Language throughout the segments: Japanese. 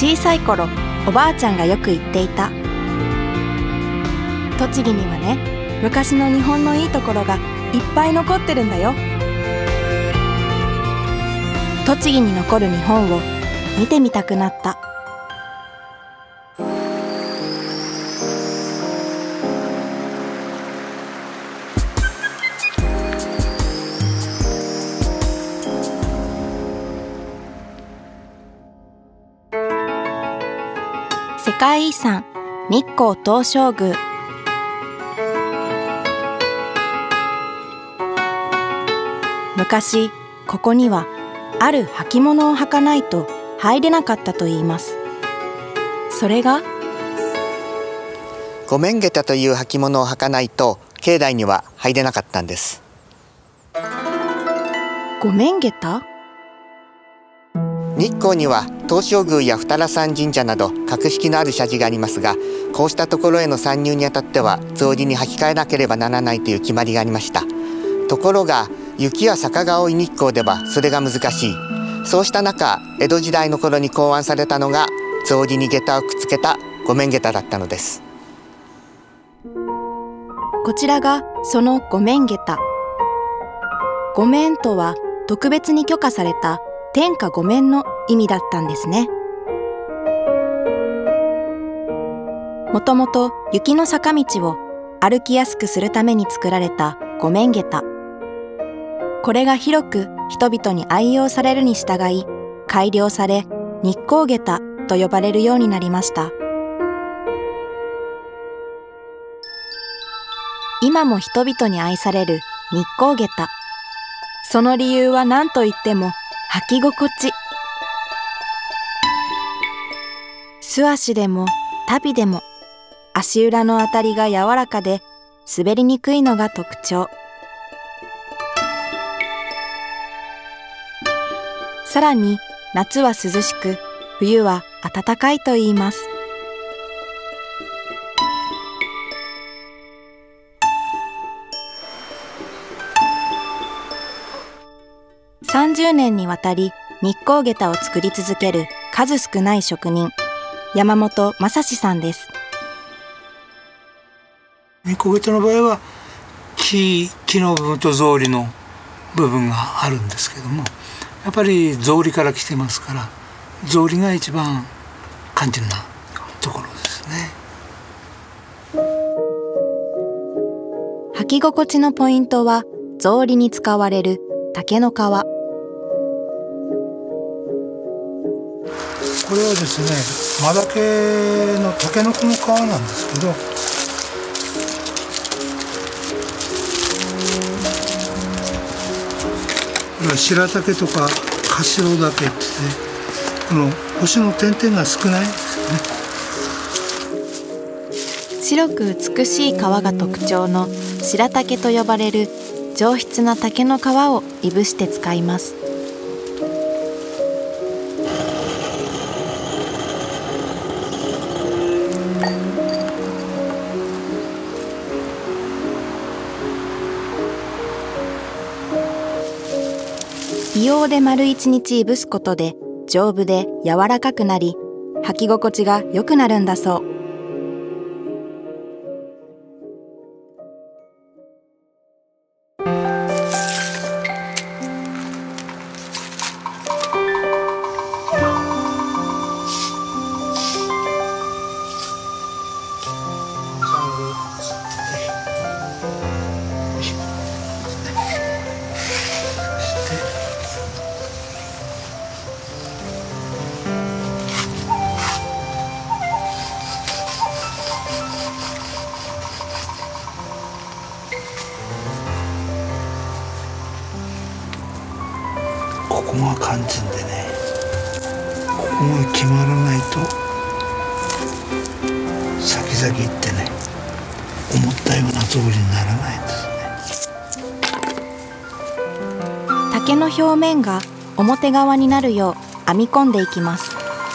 小さい頃、おばあちゃんがよく言っていた。栃木にはね、昔の日本のいいところがいっぱい残ってるんだよ。栃木に残る日本を見てみたくなった。世界遺産日光東照宮。昔ここにはある履物を履かないと入れなかったといいます。それが御免下駄という履物を履かないと境内には入れなかったんです。 御免下駄？ 日光には東照宮や二良山神社など格式のある社寺がありますが、こうしたところへの参入にあたっては草履に履き替えなければならないという決まりがありました。ところが雪や坂が多い日光ではそれが難しい。そうした中、江戸時代の頃に考案されたのが草履に下駄をくっつけた御免下駄だったのです。 こちらがその御免下駄。御免とは特別に許可された天下御免の意味だったんですね。もともと雪の坂道を歩きやすくするために作られた御免下駄。これが広く人々に愛用されるに従い、改良され日光下駄と呼ばれるようになりました。今も人々に愛される日光下駄。その理由は何といっても履き心地。素足でも足袋でも足裏のあたりが柔らかで滑りにくいのが特徴。さらに夏は涼しく冬は暖かいと言います。30年にわたり日光下駄を作り続ける数少ない職人、山本正史さんです。 日光下駄の場合は木の部分と草履の部分があるんですけども、やっぱり草履から来てますから、草履が一番肝心なところですね。 履き心地のポイントは草履に使われる竹の皮。 これはですね、マダケのタケノコの皮なんですけど、これは白竹とかカシオダケって、この星の点々が少ないですね。 白く美しい皮が特徴の白竹と呼ばれる上質な竹の皮をいぶして使います。硫黄で丸1日いぶすことで丈夫で柔らかくなり、履き心地が良くなるんだそう。 ここが肝心でね、ここが決まらないと先々行ってね、思ったような草履にならないんですね。 竹の表面が表側になるよう編み込んでいきます。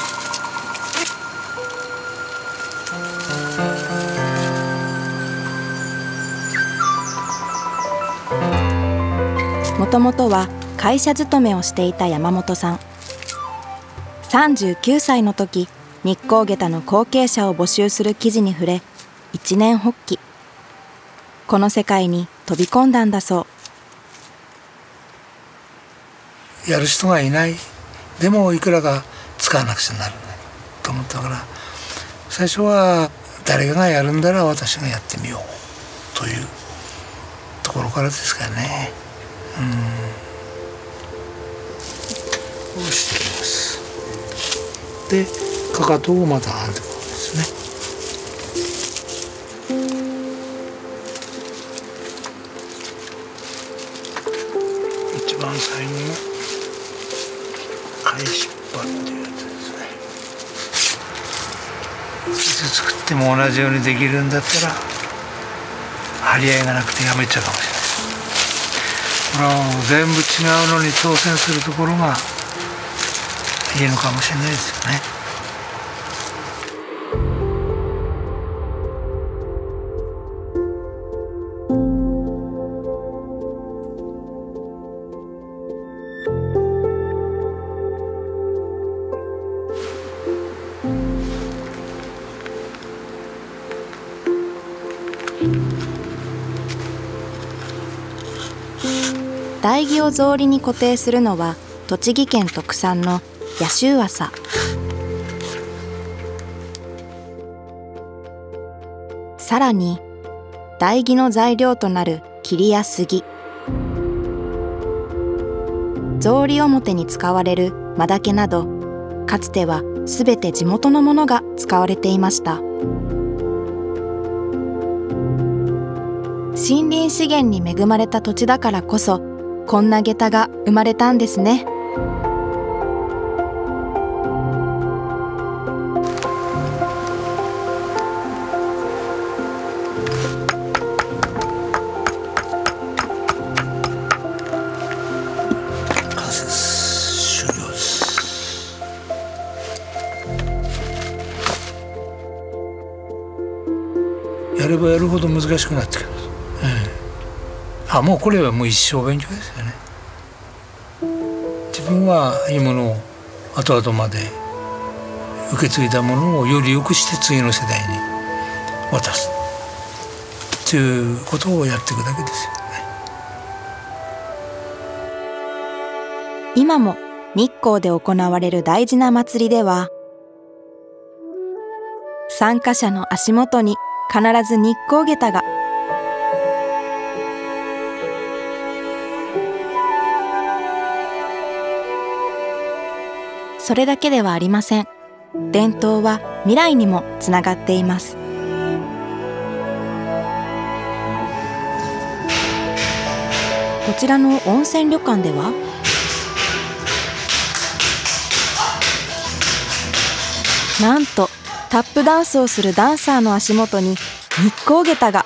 もともとは会社勤めをしていた山本さん。39歳の時、 日光下駄の後継者を募集する記事に触れ、一念発起。この世界に飛び込んだんだそう。 やる人がいない。でもいくらか使わなくちゃなると思ったから、最初は誰かがやるんだら私がやってみようというところからですかね。こうしてきます。でかかとをまた編んでいくわけですね。一番最後の返しっ張りというやつですね。いつ作っても同じようにできるんだったら張り合いがなくてやめちゃうかもしれない。これは全部違うのに挑戦するところがいいのかもしれないですよね。 台木を草履に固定するのは栃木県特産の野州麻。さらに台木の材料となる桐や杉、草履表に使われる真竹など、かつてはすべて地元のものが使われていました。森林資源に恵まれた土地だからこそ、こんな下駄が生まれたんですね。 やればやるほど難しくなってくる。もうこれはもう一生勉強ですよね。自分はいいものを後々まで受け継いだものをより良くして次の世代に渡すということをやっていくだけですよね。 今も日光で行われる大事な祭りでは、参加者の足元に必ず日光下駄が。それだけではありません。伝統は未来にもつながっています。こちらの温泉旅館では、なんとタップダンスをするダンサーの足元に日光下駄が。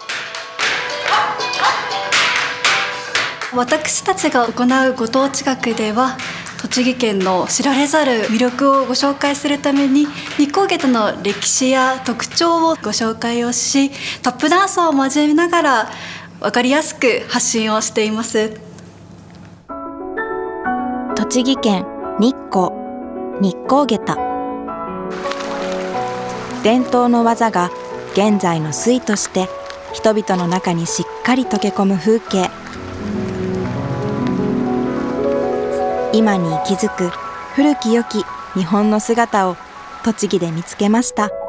私たちが行うご当地学では、栃木県の知られざる魅力をご紹介するために日光下駄の歴史や特徴をご紹介をし、タップダンスを交えながら分かりやすく発信をしています。 栃木県日光下駄。伝統の技が現在の粋として人々の中にしっかり溶け込む風景。今に息づく古き良き日本の姿を栃木で見つけました。